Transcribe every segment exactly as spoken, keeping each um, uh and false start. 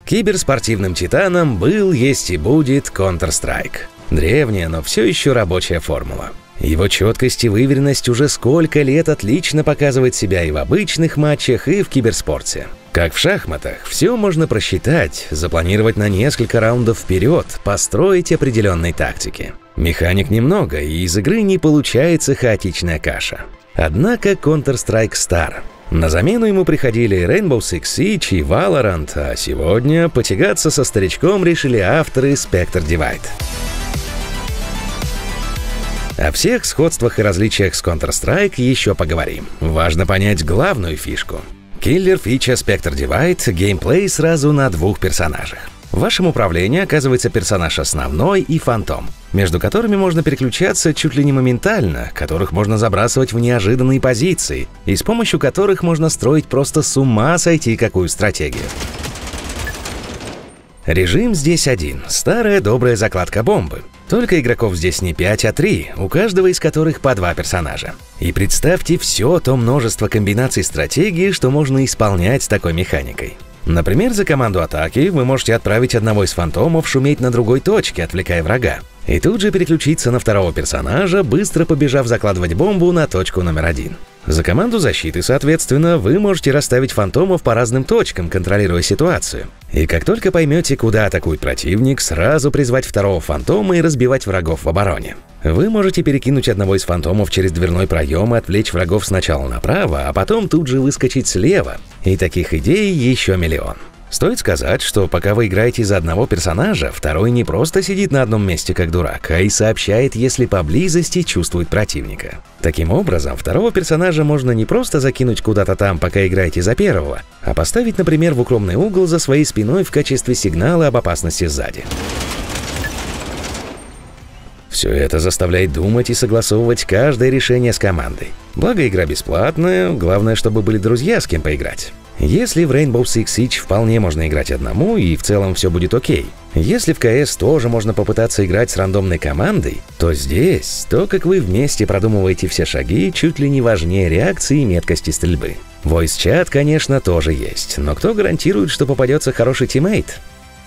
Киберспортивным титаном был, есть и будет Counter-Strike. Древняя, но все еще рабочая формула. Его четкость и выверенность уже сколько лет отлично показывает себя и в обычных матчах, и в киберспорте. Как в шахматах, все можно просчитать, запланировать на несколько раундов вперед, построить определенные тактики. Механик немного, и из игры не получается хаотичная каша. Однако Counter-Strike стар. На замену ему приходили Rainbow Six Siege и Valorant, а сегодня потягаться со старичком решили авторы Spectre Divide. О всех сходствах и различиях с Counter-Strike еще поговорим. Важно понять главную фишку. Киллер фича Spectre Divide – геймплей сразу на двух персонажах. В вашем управлении оказывается персонаж основной и фантом, между которыми можно переключаться чуть ли не моментально, которых можно забрасывать в неожиданные позиции, и с помощью которых можно строить просто с ума сойти какую стратегию. Режим здесь один – старая добрая закладка бомбы. Только игроков здесь не пять, а три, у каждого из которых по два персонажа. И представьте все то множество комбинаций стратегии, что можно исполнять с такой механикой. Например, за команду атаки вы можете отправить одного из фантомов шуметь на другой точке, отвлекая врага. И тут же переключиться на второго персонажа, быстро побежав закладывать бомбу на точку номер один. За команду защиты, соответственно, вы можете расставить фантомов по разным точкам, контролируя ситуацию. И как только поймете, куда атакует противник, сразу призвать второго фантома и разбивать врагов в обороне. Вы можете перекинуть одного из фантомов через дверной проем и отвлечь врагов сначала направо, а потом тут же выскочить слева. И таких идей еще миллион. Стоит сказать, что пока вы играете за одного персонажа, второй не просто сидит на одном месте как дурак, а и сообщает, если поблизости чувствует противника. Таким образом, второго персонажа можно не просто закинуть куда-то там, пока играете за первого, а поставить, например, в укромный угол за своей спиной в качестве сигнала об опасности сзади. Все это заставляет думать и согласовывать каждое решение с командой. Благо, игра бесплатная, главное, чтобы были друзья, с кем поиграть. Если в Rainbow Six Siege вполне можно играть одному, и в целом все будет окей. Если в си эс тоже можно попытаться играть с рандомной командой, то здесь то, как вы вместе продумываете все шаги, чуть ли не важнее реакции и меткости стрельбы. Voice-чат, конечно, тоже есть, но кто гарантирует, что попадется хороший тиммейт?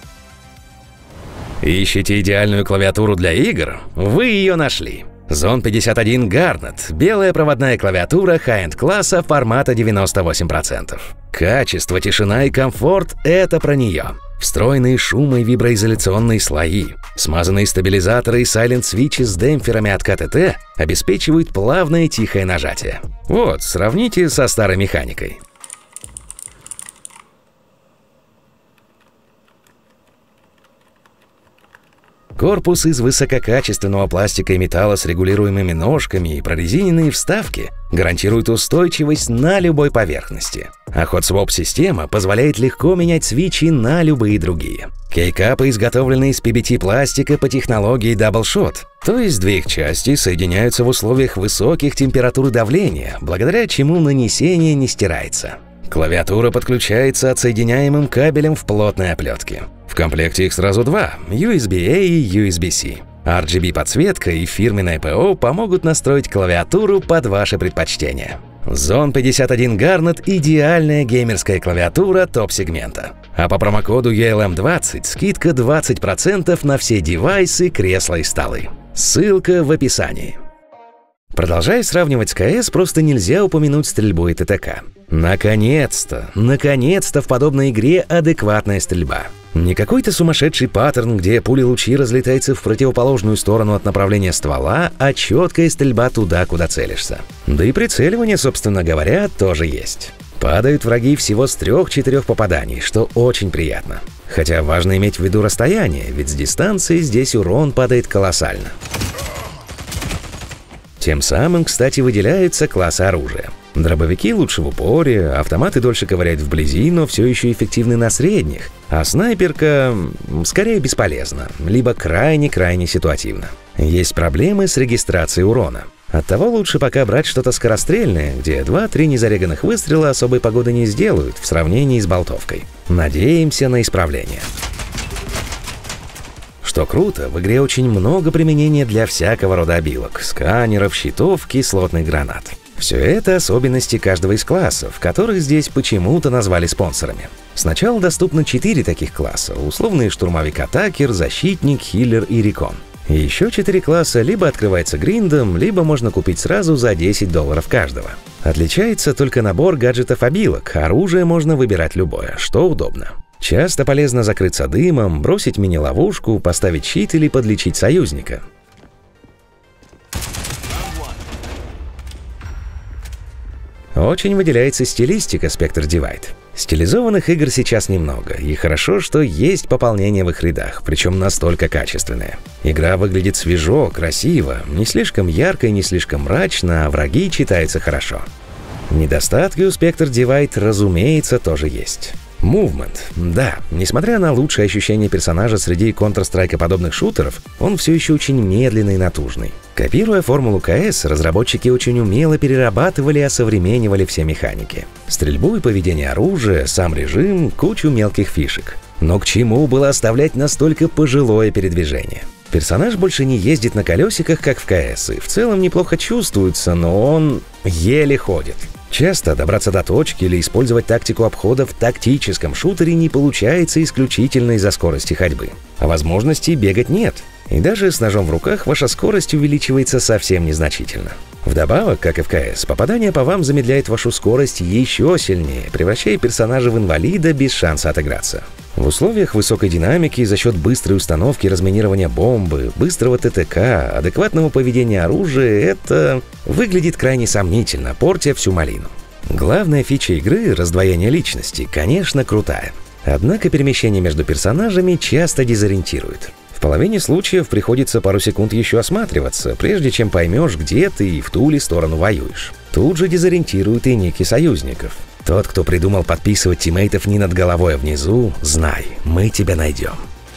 Ищете идеальную клавиатуру для игр? Вы ее нашли. Зон пятьдесят один Garnet – белая проводная клавиатура хай-энд класса формата девяносто восемь процентов. Качество, тишина и комфорт – это про нее. Встроенные шум- и виброизоляционные слои, смазанные стабилизаторы и сайлент-свитчи с демпферами от ка тэ тэ обеспечивают плавное тихое нажатие. Вот, сравните со старой механикой. Корпус из высококачественного пластика и металла с регулируемыми ножками и прорезиненные вставки гарантируют устойчивость на любой поверхности. А хот-своп-система позволяет легко менять свитчи на любые другие. Кейкапы изготовлены из пи би ти-пластика по технологии даблшот, то есть две их части соединяются в условиях высоких температур и давления, благодаря чему нанесение не стирается. Клавиатура подключается отсоединяемым кабелем в плотной оплетке. В комплекте их сразу два – ю эс би-A и ю эс би-C. ар джи би-подсветка и фирменное ПО помогут настроить клавиатуру под ваши предпочтения. Зон пятьдесят один Garnet – идеальная геймерская клавиатура топ-сегмента. А по промокоду ю эл эм двадцать скидка двадцать процентов на все девайсы, кресла и столы. Ссылка в описании. Продолжая сравнивать с си эс, просто нельзя упомянуть стрельбу и тэ тэ ка. Наконец-то, наконец-то в подобной игре адекватная стрельба. Не какой-то сумасшедший паттерн, где пули-лучи разлетаются в противоположную сторону от направления ствола, а четкая стрельба туда, куда целишься. Да и прицеливание, собственно говоря, тоже есть. Падают враги всего с трех-четырех попаданий, что очень приятно. Хотя важно иметь в виду расстояние, ведь с дистанции здесь урон падает колоссально. Тем самым, кстати, выделяются классы оружия. Дробовики лучше в упоре, автоматы дольше ковыряют вблизи, но все еще эффективны на средних, а снайперка скорее бесполезна, либо крайне-крайне ситуативна. Есть проблемы с регистрацией урона. Оттого лучше пока брать что-то скорострельное, где два-три незареганных выстрела особой погоды не сделают в сравнении с болтовкой. Надеемся на исправление. Что круто, в игре очень много применения для всякого рода обилок, сканеров, щитов, кислотных гранат. Все это особенности каждого из классов, которых здесь почему-то назвали спонсорами. Сначала доступно четыре таких класса: условный штурмовик-атакер, защитник, хиллер и рекон. И еще четыре класса либо открывается гриндом, либо можно купить сразу за десять долларов каждого. Отличается только набор гаджетов-обилок, оружие можно выбирать любое, что удобно. Часто полезно закрыться дымом, бросить мини-ловушку, поставить щит или подлечить союзника. Очень выделяется стилистика Spectre Divide. Стилизованных игр сейчас немного, и хорошо, что есть пополнение в их рядах, причем настолько качественное. Игра выглядит свежо, красиво, не слишком ярко и не слишком мрачно, а враги читаются хорошо. Недостатки у Spectre Divide, разумеется, тоже есть. Movement. Да, несмотря на лучшее ощущение персонажа среди Counter-Strike подобных шутеров, он все еще очень медленный и натужный. Копируя формулу КС, разработчики очень умело перерабатывали и осовременивали все механики. Стрельбу и поведение оружия, сам режим, кучу мелких фишек. Но к чему было оставлять настолько пожилое передвижение? Персонаж больше не ездит на колесиках, как в КС, и в целом неплохо чувствуется, но он еле ходит. Часто добраться до точки или использовать тактику обхода в тактическом шутере не получается исключительно из-за скорости ходьбы. А возможности бегать нет. И даже с ножом в руках ваша скорость увеличивается совсем незначительно. Вдобавок, как и в КС, попадание по вам замедляет вашу скорость еще сильнее, превращая персонажа в инвалида без шанса отыграться. В условиях высокой динамики за счет быстрой установки разминирования бомбы, быстрого ТТК, адекватного поведения оружия это выглядит крайне сомнительно, портя всю малину. Главная фича игры — раздвоение личности, конечно, крутая. Однако перемещение между персонажами часто дезориентирует. В половине случаев приходится пару секунд еще осматриваться, прежде чем поймешь, где ты и в ту ли сторону воюешь. Тут же дезориентируют и ники союзников. Тот, кто придумал подписывать тиммейтов не над головой, а внизу, знай, мы тебя найдем.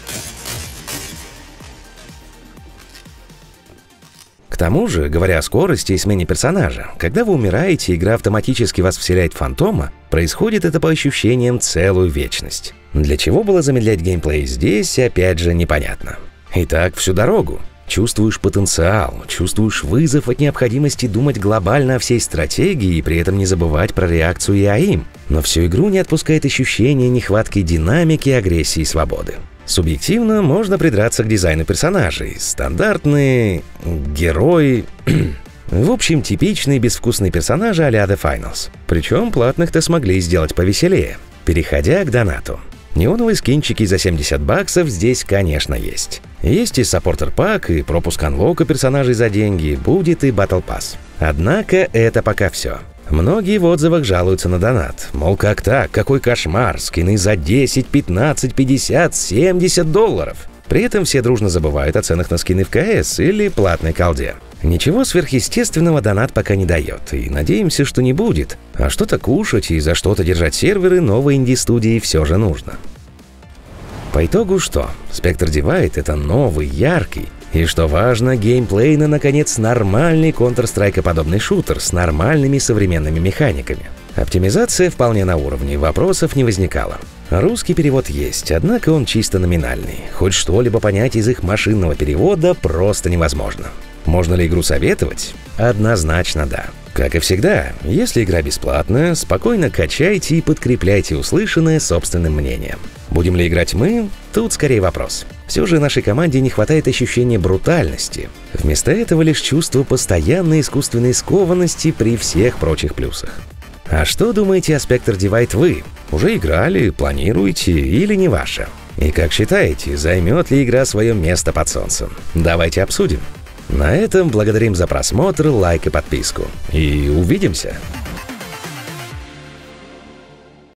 К тому же, говоря о скорости и смене персонажа, когда вы умираете, игра автоматически вас вселяет в фантома, происходит это по ощущениям целую вечность. Для чего было замедлять геймплей здесь, опять же, непонятно. Итак, всю дорогу. Чувствуешь потенциал, чувствуешь вызов от необходимости думать глобально о всей стратегии и при этом не забывать про реакцию и АИМ. Но всю игру не отпускает ощущение нехватки динамики, агрессии и свободы. Субъективно можно придраться к дизайну персонажей. Стандартные герои... В общем, типичные безвкусные персонажи а-ля The Finals. Причем платных-то смогли сделать повеселее. Переходя к донату. Неоновые скинчики за семьдесят баксов здесь, конечно, есть. Есть и саппортер-пак, и пропуск анлока персонажей за деньги, будет и батл пасс. Однако это пока все. Многие в отзывах жалуются на донат. Мол, как так? Какой кошмар? Скины за десять, пятнадцать, пятьдесят, семьдесят долларов. При этом все дружно забывают о ценах на скины в КС или платной колде. Ничего сверхъестественного донат пока не дает, и надеемся, что не будет. А что-то кушать и за что-то держать серверы новой инди-студии все же нужно. По итогу что? Spectre Divide — это новый, яркий и, что важно, геймплейно, наконец, нормальный Counter-Strike-подобный шутер с нормальными современными механиками. Оптимизация вполне на уровне, вопросов не возникало. Русский перевод есть, однако он чисто номинальный. Хоть что-либо понять из их машинного перевода просто невозможно. Можно ли игру советовать? Однозначно да. Как и всегда, если игра бесплатная, спокойно качайте и подкрепляйте услышанное собственным мнением. Будем ли играть мы? Тут скорее вопрос. Все же нашей команде не хватает ощущения брутальности. Вместо этого лишь чувство постоянной искусственной скованности при всех прочих плюсах. А что думаете о Spectre Divide вы? Уже играли, планируете или не ваше? И как считаете, займет ли игра свое место под солнцем? Давайте обсудим. На этом благодарим за просмотр, лайк и подписку. И увидимся!